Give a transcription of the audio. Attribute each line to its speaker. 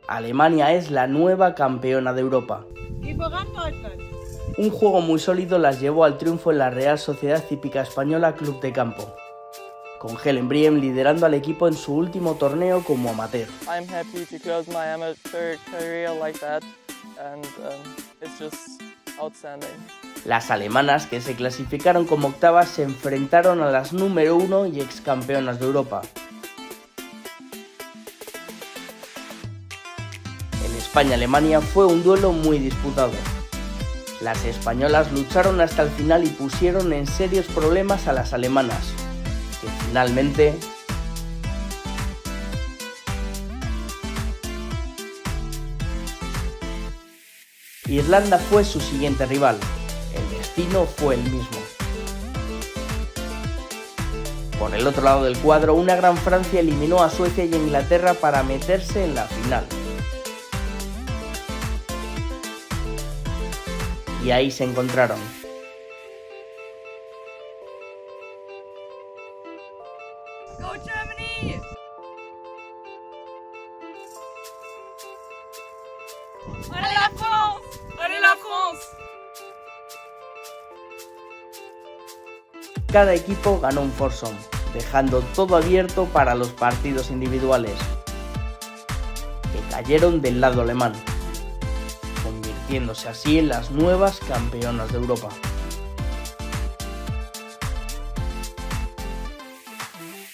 Speaker 1: Alemania es la nueva campeona de Europa. Un juego muy sólido las llevó al triunfo en la Real Sociedad Hípica Española Club de Campo, con Helen Briem liderando al equipo en su último torneo como amateur.
Speaker 2: I'm happy to close my amateur career like that and it's just outstanding.
Speaker 1: Las alemanas, que se clasificaron como octavas, se enfrentaron a las número 1 y ex campeonas de Europa. En España-Alemania fue un duelo muy disputado. Las españolas lucharon hasta el final y pusieron en serios problemas a las alemanas, que finalmente Irlanda fue su siguiente rival. El destino fue el mismo. Por el otro lado del cuadro, una gran Francia eliminó a Suecia y a Inglaterra para meterse en la final. Y ahí se encontraron.
Speaker 3: Go Germany! Allez la France! Allez la France!
Speaker 1: Cada equipo ganó un foursome, dejando todo abierto para los partidos individuales, que cayeron del lado alemán, convirtiéndose así en las nuevas campeonas de Europa.